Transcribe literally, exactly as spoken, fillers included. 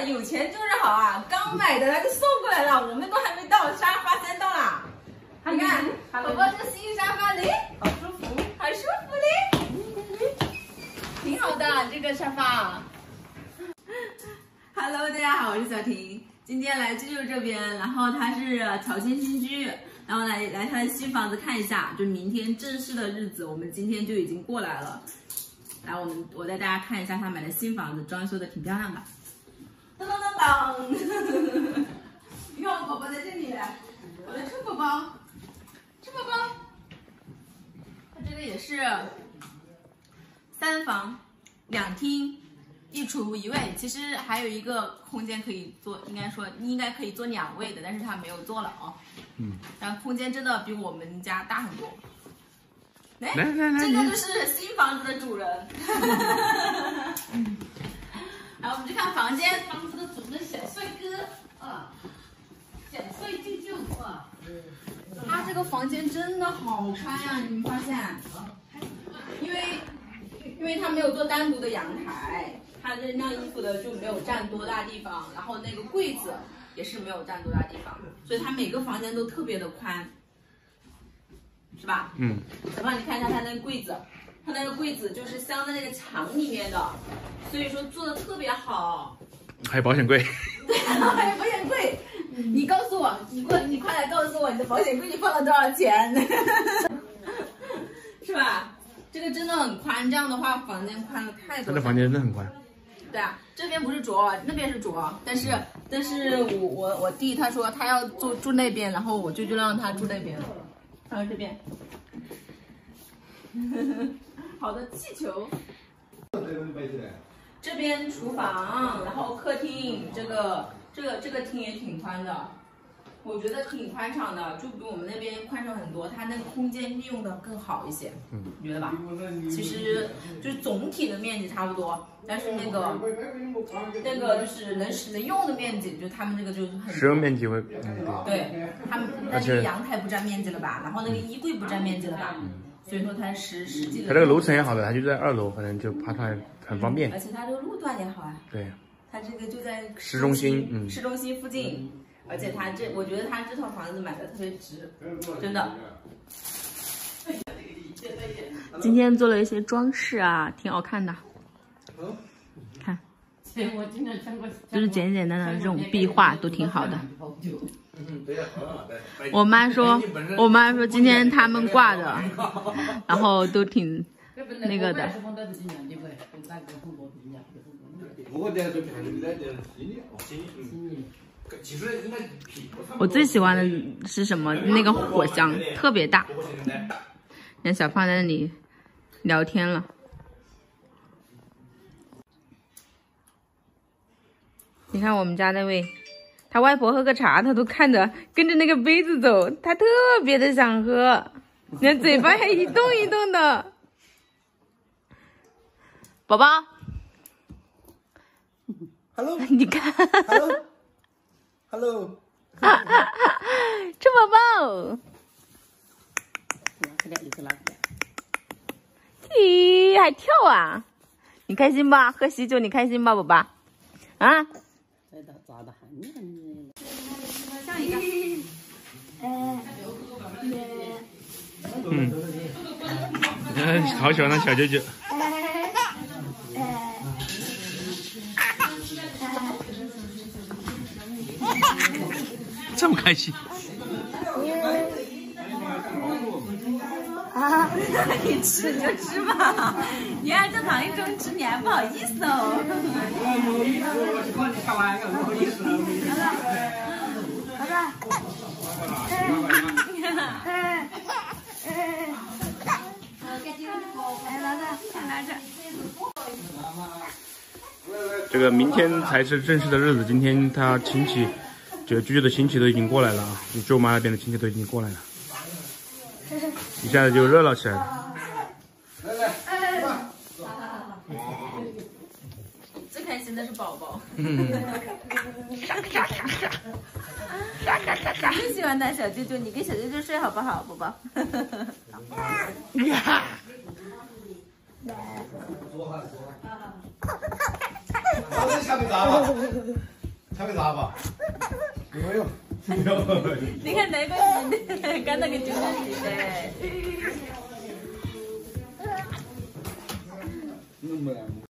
有钱就是好啊！刚买的就送过来了，我们都还没到，沙发先到了。你看，宝宝这个新沙发嘞，好舒服，好舒服嘞，挺好的这个沙发。Hello， 大家好，我是小婷，今天来舅舅这边，然后他是乔迁新居，然后来来他的新房子看一下，就明天正式的日子，我们今天就已经过来了。来，我们我带大家看一下他买的新房子，装修的挺漂亮的。当当当当！你看我宝宝在这里，我的臭宝宝，臭宝宝。它这个也是三房两厅一厨一卫，其实还有一个空间可以坐，应该说应该可以坐两位的，但是它没有坐了啊。嗯。然后空间真的比我们家大很多。来来来，这个就是新房子的主人。然后我们去看房间，房子的主人小帅哥啊，小帅舅舅啊。他这个房间真的好宽呀、啊，你们发现？因为因为他没有做单独的阳台，他扔晾衣服的就没有占多大地方，然后那个柜子也是没有占多大地方，所以他每个房间都特别的宽。是吧？嗯。小胖，你看一下它那个柜子，它那个柜子就是镶在那个墙里面的，所以说做的特别好。 还有保险柜。 对，还有保险柜。你告诉我，你过，你快来告诉我，你的保险柜你放了多少钱？是吧？这个真的很宽，这样的话房间宽了太多。 他的房间真的很宽。 对啊，这边不是桌，那边是桌，但是但是我我我弟他说他要住住那边，然后我舅舅让他住那边。还有这边，好的气球。这边厨房，然后客厅，这个这个这个厅也挺宽的，我觉得挺宽敞的，就比我们那边宽敞很多。它那个空间利用的更好一些，嗯，你觉得吧？其实就是总体的面积差不多，但是那个那个就是能使能用的面积，就他们这个就是很使用面积会， 嗯，对他们那个阳台不占面积了吧，然后那个衣柜不占面积了吧，所以说它实实际的。 它这个楼层也好的，它就在二楼，反正就爬出来很方便。 而且它这个路段也好啊。 对。 它这个就在市中心，嗯， 市中心附近，而且它这，我觉得它这套房子买的特别值，真的。今天做了一些装饰啊，挺好看的。看，就是简简单单的这种壁画都挺好的。我妈说，我妈说今天他们挂的，然后都挺那个的。我最喜欢的是什么？那个火箱特别大。你看小胖在那里聊天了。你看我们家那位，他外婆喝个茶，他都看着跟着那个杯子走，他特别的想喝，你看嘴巴还一动一动的。宝宝。 Hello， 你看 ，Hello，Hello， 臭宝宝，咦，还跳啊？你开心吧？喝喜酒你开心吧，宝宝？啊？ 嗯，好喜欢那小舅舅。这么开心啊！你吃你就吃吧，你按正常一中吃，你还不好意思哦。好的，来拿着，先拿着。 这个明天才是正式的日子，今天他亲戚。就舅舅的亲戚都已经过来了啊，你舅妈那边的亲戚都已经过来了，一下子就热闹起来了。 最开心的是宝宝，最喜欢当小舅舅，你跟小舅舅睡好不好，宝宝？ 是下面砸吧？下面砸吧？没有，没有。 你看那个，干那个就是的。